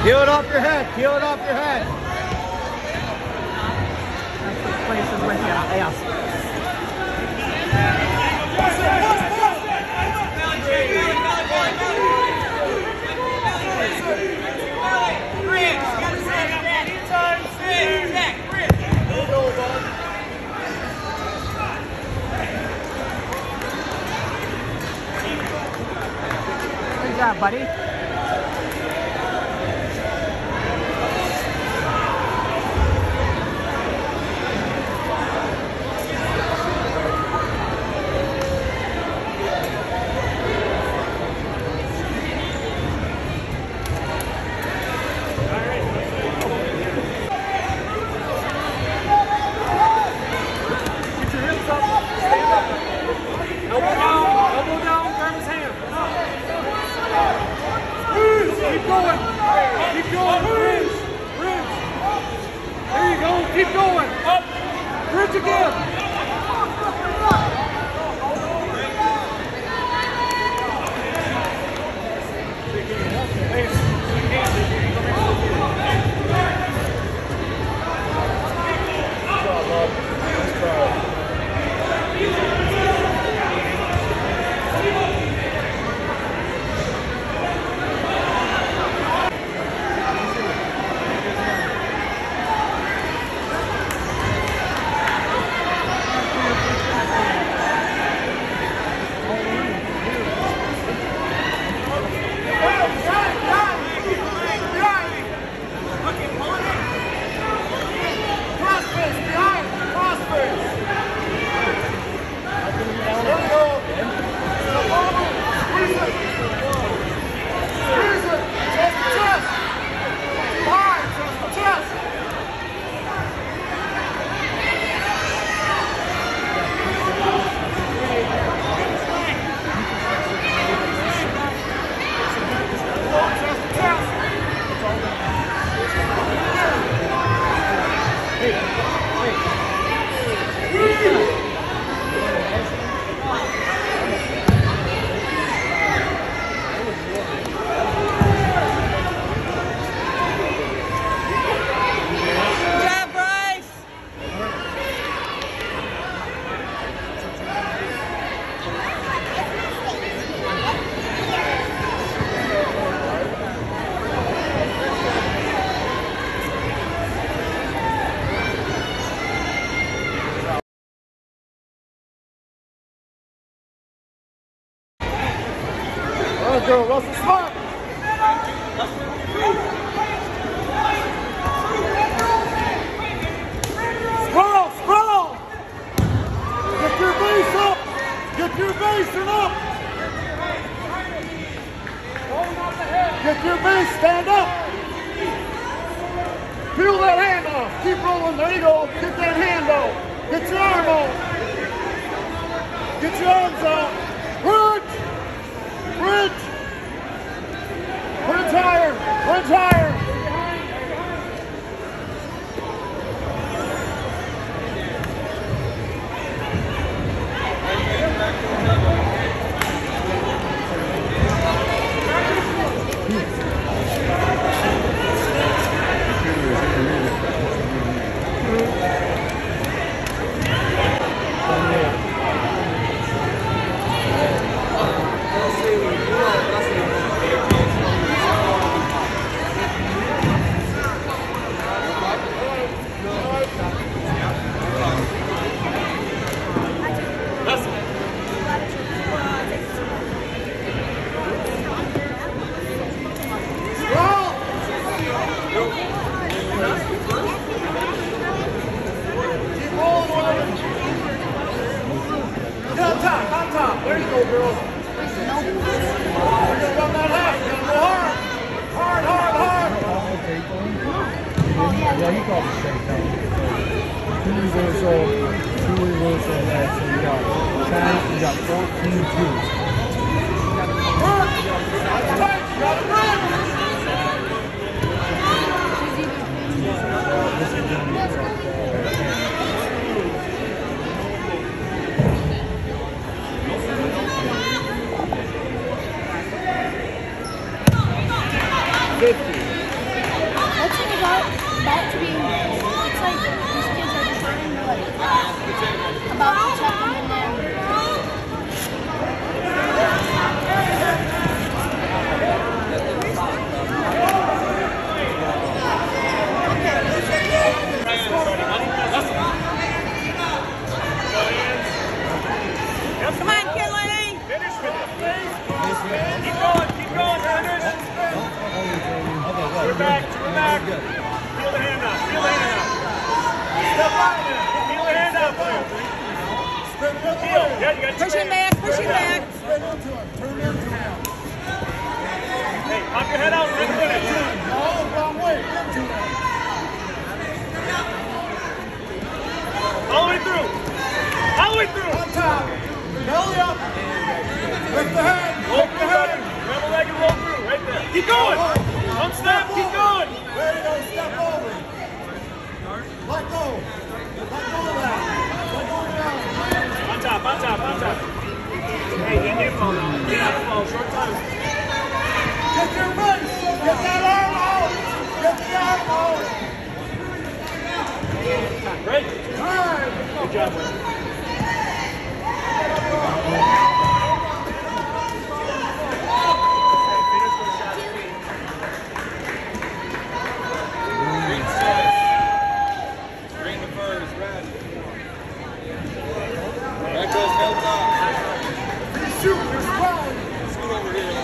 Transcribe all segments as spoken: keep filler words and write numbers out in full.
Peel it off your head. Peel it off your head. That's the places with your ass. Good job, buddy. Keep going. Keep going. Bridge. Bridge. There you go. Keep going. Up. Bridge again. Let's go, Russell Smart. Scroll, scroll. Get your base up. Get your base and up. Get your base, stand up. Peel that hand off. Keep rolling. There you go. Get that hand off. Get your arm off. Get your arms off. Bridge. Bridge. Bridge higher. Bridge higher. There you go, girls. We're gonna run that half. We're gonna go hard. Hard, hard, hard. Yeah, he called it straight down. Two reversal, two reversal, and that. So you got ten, you got fourteen twos. Work. That's tight. You got it right. This is going to be fifty. Keep going, keep going, Sanders. We're back, we're back. Feel the hand out, feel the hand out. Step out of there. Feel the hand out, please. Feel. Yeah, you got Push him back, push him back. Hey, pop your head out and finish. Oh, wrong way. All the way through. All the way through. On top. Belly up. Lift the head. Roll Lift the through, head. brother. Grab a leg and roll through. Right there. Keep going. Don't stop. Keep going. There you go. Step over. Let go. Let go of that. Let go of that. On top, on top, on top. Hey, get your phone out. Get out the phone. Short time. Get your wrist. Get that arm out. Get the arm out. Right? Time. Good job, man. Shoot, you're swelling. Scoot over here.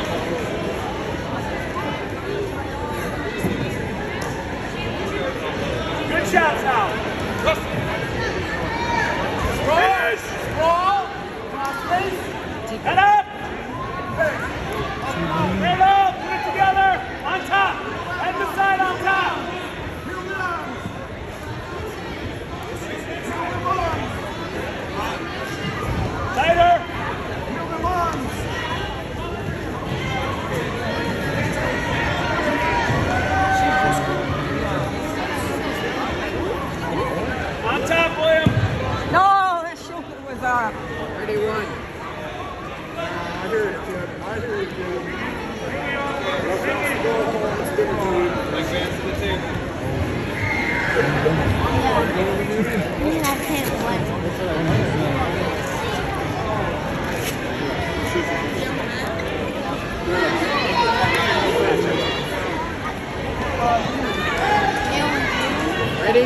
Good shots now. Finish. Sprawl. Cross face. Head up. Head up. Put it together. On top. Head to side on top. Feel the arms. Tighter. Feel the arms. On top, William. No, that shoulder was off. thirty-one. I heard it, kid. I heard it, kid. Ready?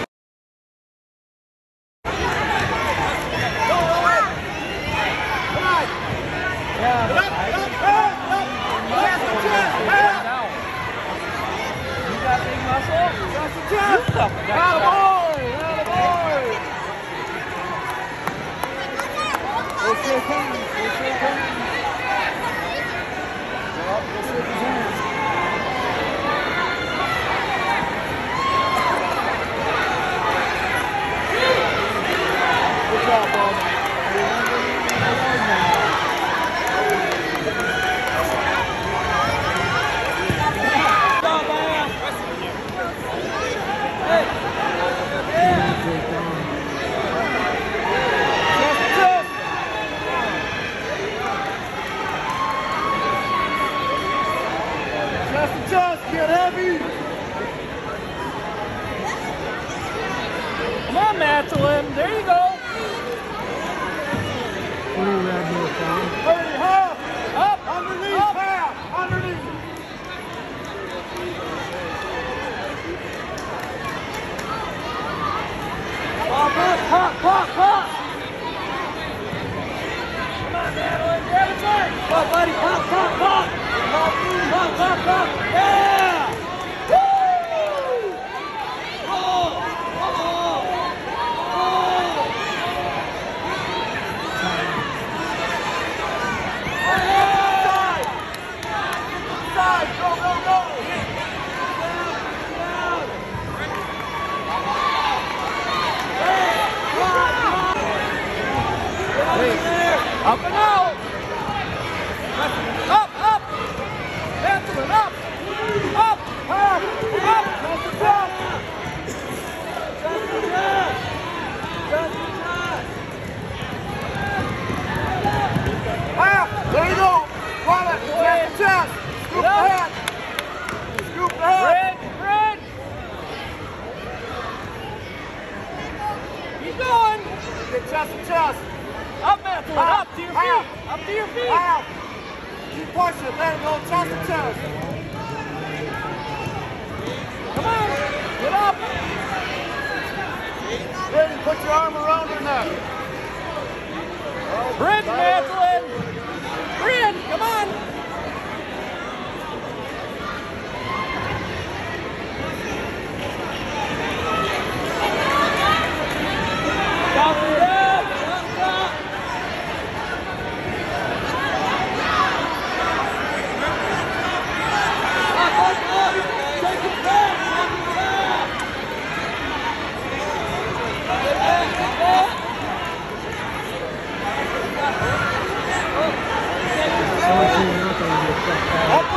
Get heavy! Come on, Madeline. There you go. Hurry, half! Up, Underneath, up. half! Underneath! Pop, pop, pop, pop, pop. Come on, Madeline. Grab it tight. Pop, buddy. Pop, pop, pop. Pop, pop, pop, pop. Yeah! Woo! Oh! Oh! Oh! Side! Side! Go, go, go! Down! Up and out! Up, up! Madeline, up! Up! Up! Up! That's the top! Just the top! Just the top! Half! There you go! Run it! Get the chest! Scoop the head! Scoop the head! Red! Red! Keep going! Get chest to chest! Up, Madeline! Half. Up to your Half. feet! Up to your feet! Half! Keep pushing! There you go! Chest to chest! Come on! Get up! Ready, put your arm around her neck. Bridge, Madeline! Bridge, come on! Up,